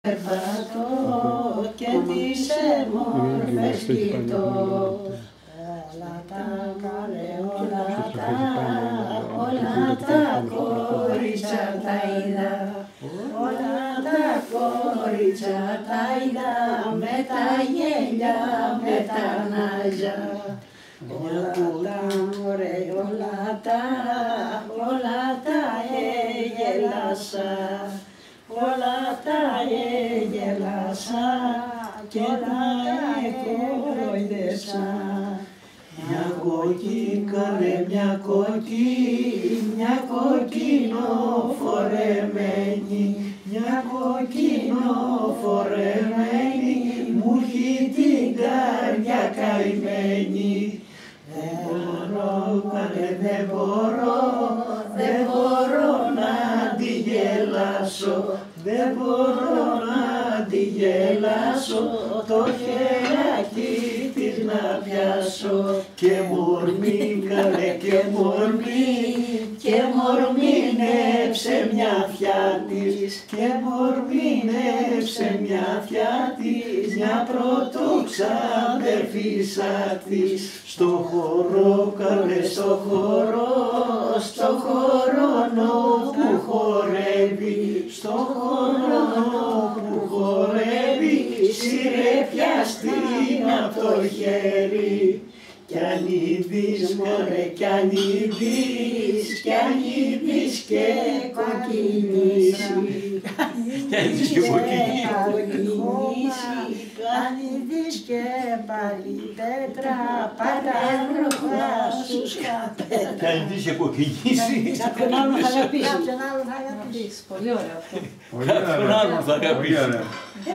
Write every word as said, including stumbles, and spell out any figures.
Περπατώ και τις έμορφες κοιτώ, όλα τα μωρέ, όλα τα, όλα τα κορίτσια τα είδα, όλα τα κορίτσια τα είδα, με τα γέλια, με τα ναζιά. Όλα τα μωρέ, όλα τα, όλα τα έγελασα, όλα τα έγελασα και όλα τα κοροϊδεύσα. Μια κοκκίνη, μια κοκκίνη, μια κοκκίνο φορεμένη, μια κοκκίνο φορεμένη, μου έχει την καρδιά καημένη. Δεν μπορώ, καλέ, δεν μπορώ, δεν μπορώ να τη γελάσω, δεν μπορώ να τη γελάσω, το χεράκι της να πιάσω. Και μορμή, καλέ, και μορμή, και μορμήνεψε μια αυτιά της, και μορμήνεψε μια αυτιά της, μια πρωτοξαδερφίσσα της. Στο χορό, καλέ, στο χορό, στο χορόνο που χορεύει, στο χορόνο που χορεύει, σύρε πιαστήν απ' το χέρι. Κι αν είδεις, μωρέ, κι αν είδεις, κι αν είδεις και κοκκινήσει, κι αν είδεις και κοκκινήσει, αν είδεις και πάλι πέτρα, παράγραφα σου σκαπέτρα. κι αν είδεις και κοκκινήσει, κάποιον άλλον θα αγαπήσεις. Πολύ ωραίο αυτό. κάποιον άλλον θα αγαπήσεις.